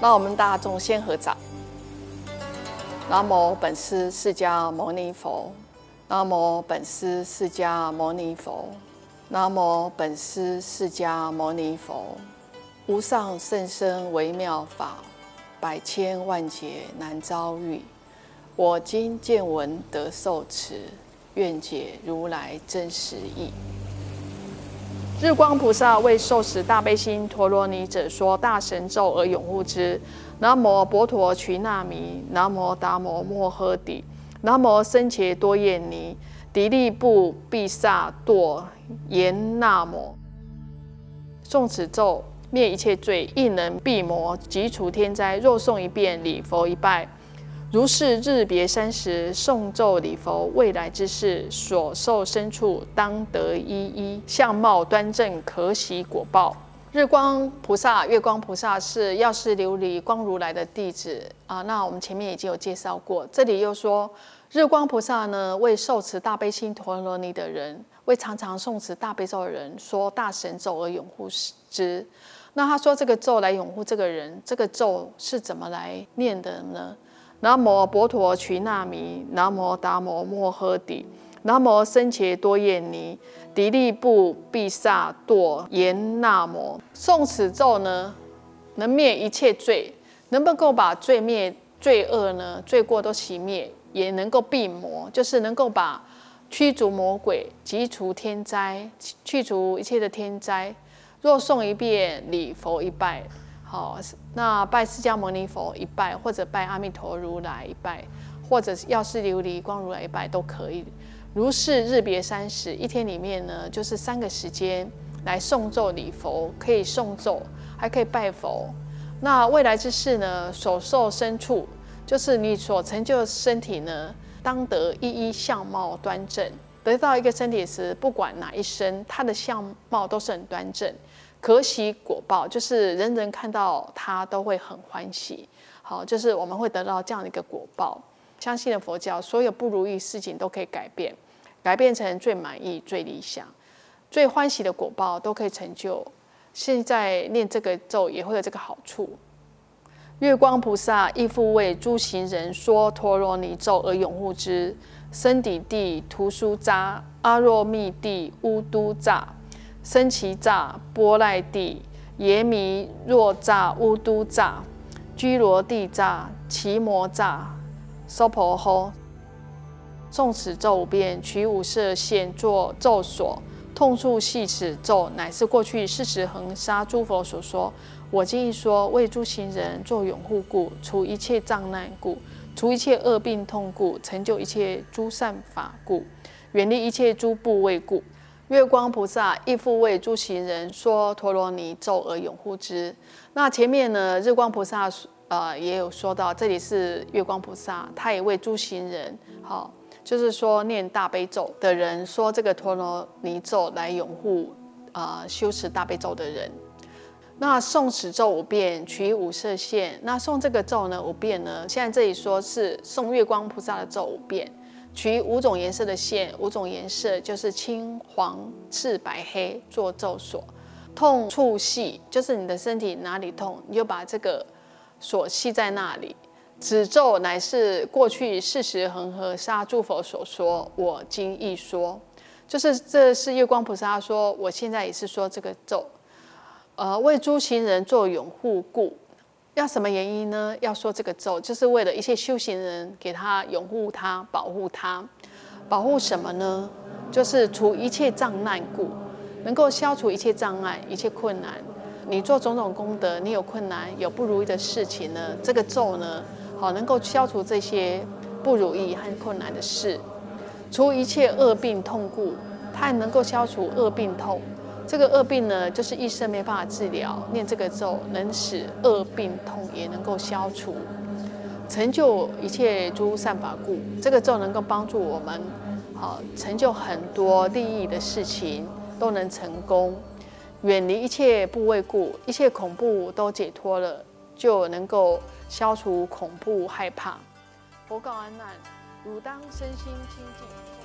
那我们大众先合掌。南无本师释迦牟尼佛。南无本师释迦牟尼佛。南无本师释迦牟尼佛。无上甚深微妙法，百千万劫难遭遇。我今见闻得受持，愿解如来真实义。日光菩萨为受持大悲心陀罗尼者说大神咒而拥护之。南无婆陀瞿那弥，南无达摩摩诃底，南无僧伽多夜尼，敌利布毗萨埵延那摩。诵此咒，灭一切罪，亦能避魔，即除天灾。若诵一遍，礼佛一拜。如是日别30，诵咒礼佛，未来之世，所受身处，当得一一相貌端正，可喜果报。日光菩萨、月光菩萨是药师琉璃光如来的弟子啊。那我们前面已经有介绍过，这里又说日光菩萨呢，为受持大悲心陀罗尼的人，为常常诵持大悲咒的人，说大神咒而拥护之。那他说这个咒来拥护这个人，这个咒是怎么来念的呢？南无婆陀瞿那弥，南无达摩摩诃底，南无僧伽多夜尼，敌利布毗萨埵延那摩。诵此咒呢，能灭一切罪，能够把罪恶呢、罪过都熄灭，也能够避魔，就是能够把驱逐魔鬼、击除天灾、去除一切的天灾。若诵一遍，礼佛一拜。好，那拜释迦牟尼佛一拜，或者拜阿弥陀如来一拜，或者药师琉璃光如来一拜都可以。如是日别30，一天里面呢，就是3个时间来诵咒礼佛，可以诵咒，还可以拜佛。那未来之世呢，所受身处，就是你所成就的身体呢，当得一一相貌端正。得到一个身体时，不管哪一生，它的相貌都是很端正。可喜果报，就是人人看到他都会很欢喜。好，就是我们会得到这样的一个果报。相信了佛教，所有不如意事情都可以改变，改变成最满意、最理想、最欢喜的果报都可以成就。现在念这个咒也会有这个好处。月光菩萨亦复为诸行人说陀罗尼咒而拥护之。僧底地、图苏扎、阿若密地、乌都扎、僧祇扎、波赖地、耶弥若扎、乌都扎、居罗地扎、奇摩扎、娑婆诃。诵此咒5遍，取5色线作咒所，痛处系此咒，乃是过去40恒沙诸佛所说。我今一说，为诸行人作拥护故，除一切障难故，除一切恶病痛故，成就一切诸善法故，远离一切诸怖畏故。月光菩萨亦复为诸行人说陀罗尼咒而拥护之。那前面呢，日光菩萨也有说到，这里是月光菩萨，他也为诸行人，好，就是说念大悲咒的人说这个陀罗尼咒来拥护修持大悲咒的人。那诵此咒5遍，取5色线。那诵这个咒呢5遍呢，现在这里说是诵月光菩萨的咒5遍。取5种颜色的线，5种颜色就是青、黄、赤、白、黑做咒所。痛处系，就是你的身体哪里痛，你就把这个所系在那里。此咒乃是过去40恒河沙诸佛所说，我今亦说。就是这是月光菩萨说，我现在也是说这个咒，为诸行人做拥护故。要什么原因呢？要说这个咒，就是为了一切修行人，给他拥护他、保护他。保护什么呢？就是除一切障难故，能够消除一切障碍、一切困难。你做种种功德，你有困难、有不如意的事情呢，这个咒呢，好能够消除这些不如意和困难的事。除一切恶病痛故，它还能够消除恶病痛。这个恶病呢，就是一生没办法治疗，念这个咒能使恶病痛也能够消除，成就一切诸善法故。这个咒能够帮助我们，成就很多利益的事情都能成功，远离一切怖畏故，一切恐怖都解脱了，就能够消除恐怖害怕。佛告阿难：汝当身心清净。